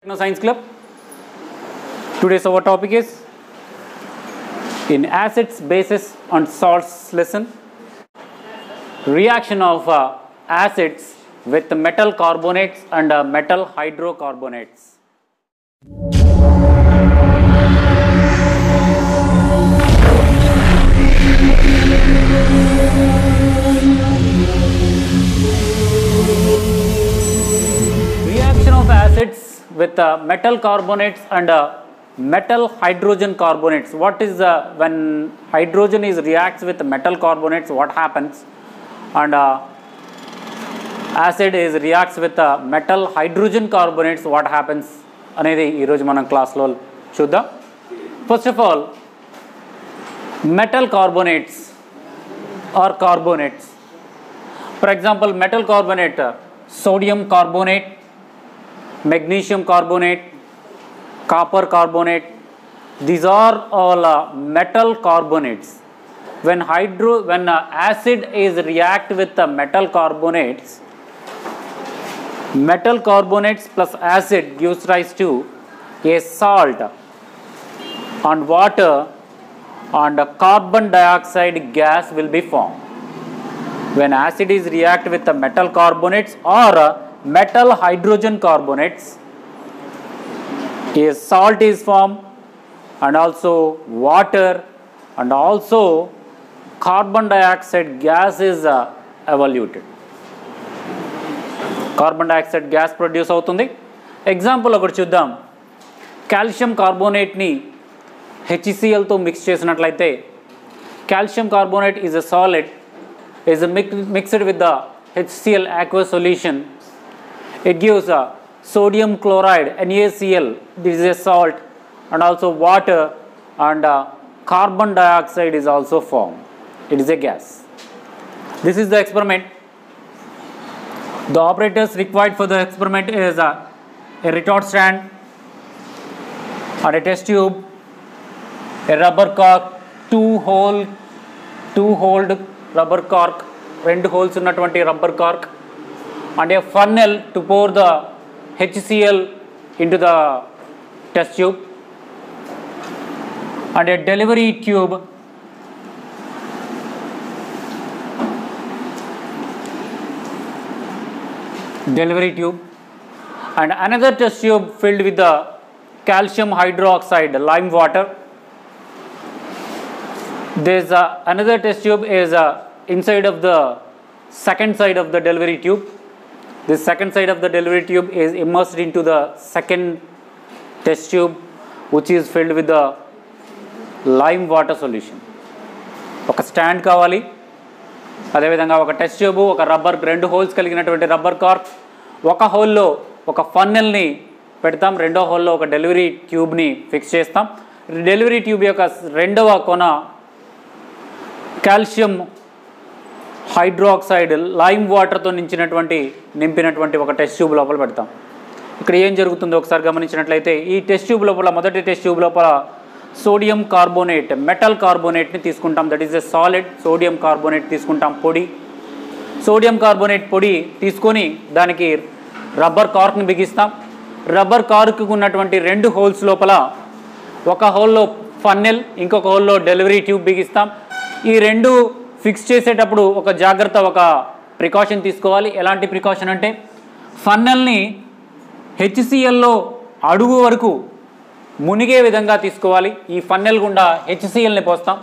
Science Club. Today's our topic is in acids, bases and salts lesson, reaction of acids with metal carbonates and metal hydrocarbonates. Reaction of acids with metal carbonates and metal hydrogen carbonates. What is when hydrogen reacts with metal carbonates, what happens? And acid reacts with metal hydrogen carbonates, what happens? అనేది ఈరోజు మనం క్లాస్లో చూద్దాం. First of all, metal carbonates or carbonates. For example, metal carbonate, sodium carbonate, magnesium carbonate, copper carbonate, these are all metal carbonates. When acid is react with metal carbonates plus acid gives rise to a salt and water and carbon dioxide gas will be formed. When acid is react with metal carbonates or metal hydrogen carbonates, a salt is formed and also water and also carbon dioxide gas is evaluated. Carbon dioxide gas produce అవుతుంది. Example ఒకటి చూద్దాం. Calcium కార్బోనేట్ని HClతో mix చేసినట్లయితే calcium carbonate is a solid is mixed with the HCl aqueous solution. It gives sodium chloride NaCl, this is a salt, and also water and carbon dioxide is also formed. It is a gas. This is the experiment. The operators required for the experiment is a retort stand and a test tube, a rubber cork, two-holed rubber cork, రెండు holes ఉన్నటువంటి rubber cork, and a funnel to pour the HCl into the test tube, and a delivery tube and another test tube filled with the calcium hydroxide lime water. There's another test tube is inside of the second side of the delivery tube. This second side of the delivery tube is immersed into the second test tube, which is filled with the lime water solution. ఒక stand కావాలి, అదేవిధంగా ఒక test tube, ఒక rubber, రెండు holes కలిగినటువంటి rubber cork, ఒక హోల్లో ఒక ఫన్నెల్ని పెడతాం, రెండో హోల్లో ఒక డెలివరీ ట్యూబ్ని ఫిక్స్ చేస్తాం. డెలివరీ ట్యూబ్ యొక్క రెండవ కొన కాల్షియం హైడ్రాక్సైడ్ లైమ్ వాటర్తో నింపినటువంటి ఒక టెస్ట్ ట్యూబ్ లోపల పెడతాం. ఇక్కడ ఏం జరుగుతుందో ఒకసారి గమనించినట్లయితే ఈ టెస్ట్ ట్యూబ్ లోపల, మొదటి టెస్ట్ ట్యూబ్ లోపల సోడియం కార్బోనేట్, మెటల్ కార్బోనేట్ని తీసుకుంటాం. That is a solid. Sodium carbonate తీసుకుంటాం, పొడి. సోడియం కార్బోనేట్ పొడి తీసుకొని దానికి రబ్బర్ కార్క్ని బిగిస్తాం. రబ్బర్ కార్కు ఉన్నటువంటి రెండు హోల్స్ లోపల ఒక హోల్లో ఫన్నెల్, ఇంకొక హోల్లో డెలివరీ ట్యూబ్ బిగిస్తాం. ఈ రెండు ఫిక్స్ చేసేటప్పుడు ఒక జాగ్రత్త, ఒక ప్రికాషన్ తీసుకోవాలి. ఎలాంటి ప్రికాషన్ అంటే ఫన్నెల్ని HClలో అడుగు వరకు మునిగే విధంగా తీసుకోవాలి. ఈ ఫన్నెల్ గుండా HClని పోస్తాం.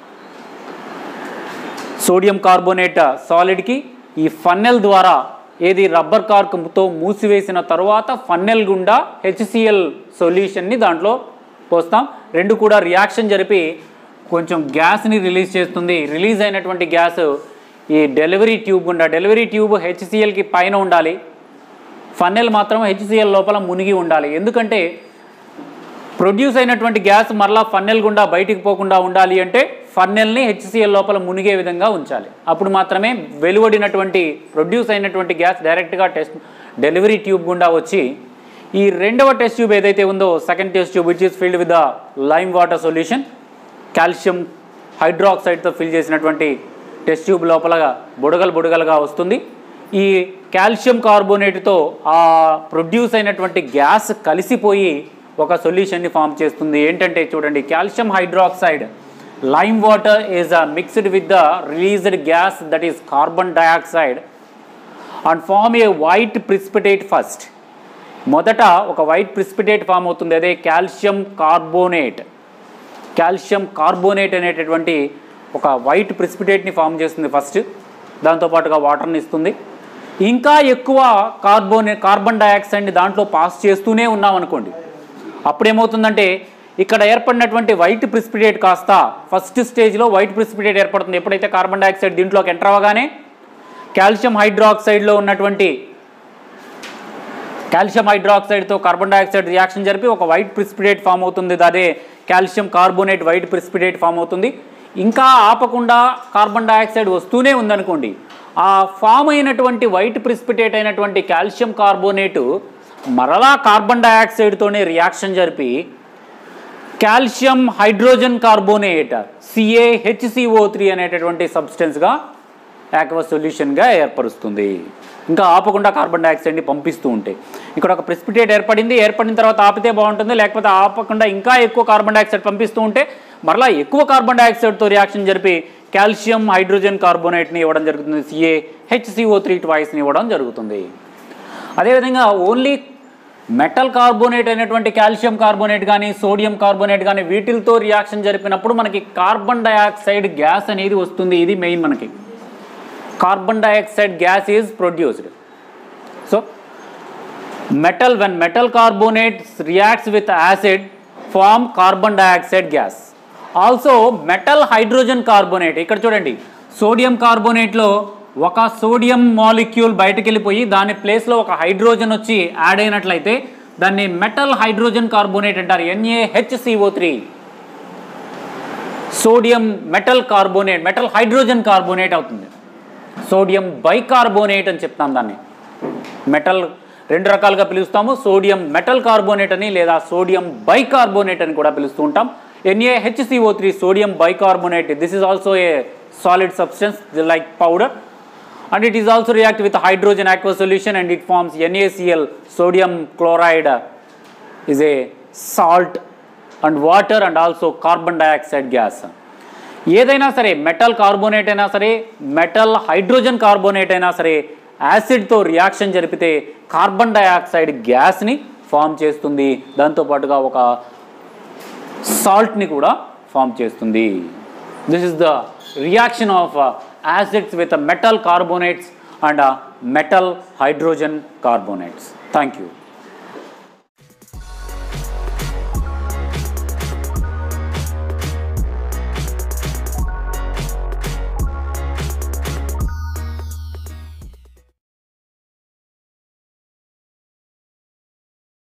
సోడియం కార్బోనేట్ సాలిడ్కి ఈ ఫన్నెల్ ద్వారా ఏది రబ్బర్ కార్క్తో మూసివేసిన తర్వాత ఫన్నెల్ గుండా HCl సొల్యూషన్ని దాంట్లో పోస్తాం. రెండు కూడా రియాక్షన్ జరిపి కొంచెం గ్యాస్ని రిలీజ్ చేస్తుంది. రిలీజ్ అయినటువంటి గ్యాస్ ఈ డెలివరీ ట్యూబ్ గుండా, డెలివరీ ట్యూబ్ HClకి పైన ఉండాలి, ఫన్నెల్ మాత్రం HCl లోపల మునిగి ఉండాలి. ఎందుకంటే ప్రొడ్యూస్ అయినటువంటి గ్యాస్ మరలా ఫన్నెల్ గుండా బయటికి పోకుండా ఉండాలి అంటే ఫన్నెల్ని HCl లోపల మునిగే విధంగా ఉంచాలి. అప్పుడు మాత్రమే వెలువడినటువంటి ప్రొడ్యూస్ అయినటువంటి గ్యాస్ డైరెక్ట్గా డెలివరీ ట్యూబ్ గుండా వచ్చి ఈ రెండవ టెస్ట్ ట్యూబ్ ఏదైతే ఉందో, second test tube which is filled with the lime water solution, calcium హైడ్రాక్సైడ్తో ఫిల్ చేసినటువంటి టెస్ట్ ట్యూబ్ లోపల బుడగలుగా వస్తుంది. ఈ కాల్షియం కార్బోనేట్తో ఆ ప్రొడ్యూస్ అయినటువంటి గ్యాస్ కలిసిపోయి ఒక సొల్యూషన్ని ఫామ్ చేస్తుంది. ఏంటంటే చూడండి, calcium hydroxide lime water is mixed with the released gas that is carbon dioxide and form a white precipitate first. మొదట ఒక వైట్ ప్రిసిపిటేట్ ఫామ్ అవుతుంది, అదే కాల్షియం కార్బోనేట్. కాల్షియం కార్బోనేట్ అనేటటువంటి ఒక వైట్ ప్రిసిపిటేట్ని ఫామ్ చేస్తుంది ఫస్ట్, దాంతోపాటుగా వాటర్ని ఇస్తుంది. ఇంకా ఎక్కువ కార్బన్ డయాక్సైడ్ని దాంట్లో పాస్ చేస్తూనే ఉన్నాం అనుకోండి, అప్పుడేమవుతుందంటే ఇక్కడ ఏర్పడినటువంటి వైట్ ప్రిసిపిటేట్ కాస్త ఫస్ట్ స్టేజ్లో వైట్ ప్రిసిపిటేట్ ఏర్పడుతుంది. ఎప్పుడైతే కార్బన్ డయాక్సైడ్ దీంట్లోకి ఎంటర్ అవ్వగానే కాల్షియం హైడ్రాక్సైడ్లో ఉన్నటువంటి కాల్షియం హైడ్రాక్సైడ్తో కార్బన్ డయాక్సైడ్ రియాక్షన్ జరిపి ఒక వైట్ ప్రిసిపిటేట్ ఫామ్ అవుతుంది, అదే calcium carbonate white precipitate form అవుతుంది. ఇంకా ఆపకుండా కార్బన్ డయాక్సైడ్ వస్తూనే ఉందనుకోండి, ఆ ఫామ్ అయినటువంటి వైట్ ప్రిసిపిటేట్ అయినటువంటి కాల్షియం కార్బోనేటు మరలా కార్బన్ డయాక్సైడ్తోనే రియాక్షన్ జరిపి కాల్షియం హైడ్రోజన్ కార్బోనేట్ CaHCO3 అనేటటువంటి సబ్స్టెన్స్గా యాక్వస్ సొల్యూషన్గా ఏర్పరుస్తుంది. ఇంకా ఆపకుండా కార్బన్ డయాక్సైడ్ని పంపిస్తూ ఉంటే ఇక్కడ ఒక ప్రెసిపిటేట్ ఏర్పడిన తర్వాత ఆపితే బాగుంటుంది, లేకపోతే ఆపకుండా ఇంకా ఎక్కువ కార్బన్ డయాక్సైడ్ పంపిస్తూ ఉంటే మరలా ఎక్కువ కార్బన్ డయాక్సైడ్తో రియాక్షన్ జరిపి కాల్షియం హైడ్రోజన్ కార్బోనేట్ని ఇవ్వడం జరుగుతుంది, CaHCO3 ట్వైస్ని ఇవ్వడం జరుగుతుంది. అదేవిధంగా ఓన్లీ మెటల్ కార్బోనేట్ అయినటువంటి కాల్షియం కార్బోనేట్ కానీ సోడియం కార్బోనేట్ కానీ వీటితో రియాక్షన్ జరిపినప్పుడు మనకి కార్బన్ డయాక్సైడ్ గ్యాస్ అనేది వస్తుంది. ఇది మెయిన్, మనకి carbon dioxide gas is produced. So when metal carbonates reacts with acid form carbon dioxide gas. Also metal hydrogen carbonate, ఇక్కడ చూడండి సోడియం కార్బోనేట్లో ఒక సోడియం మాలిక్యూల్ బయటకు వెళ్ళిపోయి దాని ప్లేస్లో ఒక హైడ్రోజన్ వచ్చి యాడ్ అయినట్లయితే దాన్ని మెటల్ హైడ్రోజన్ కార్బోనేట్ అంటారు, NaHCO3. Sodium metal carbonate metal hydrogen carbonate అవుతుంది. సోడియం బైకార్బోనేట్ అని చెప్తాం దాన్ని. మెటల్ రెండు రకాలుగా పిలుస్తాము, సోడియం మెటల్ కార్బోనేట్ అని లేదా సోడియం బైకార్బోనేట్ అని కూడా పిలుస్తూ ఉంటాం. NaHCO3 sodium bicarbonate, this is also a solid substance like powder, and it is also react with hydrogen aqueous solution and it forms NaCl. sodium chloride is a salt and water and also carbon dioxide gas. ఏదైనా సరే metal carbonate అయినా సరే metal hydrogen carbonate అయినా సరే యాసిడ్తో reaction జరిపితే carbon dioxide గ్యాస్ని form చేస్తుంది, దాంతోపాటుగా ఒక సాల్ట్ని కూడా ఫామ్ చేస్తుంది. This is the reaction of acids with metal carbonates and metal hydrogen carbonates. Thank you.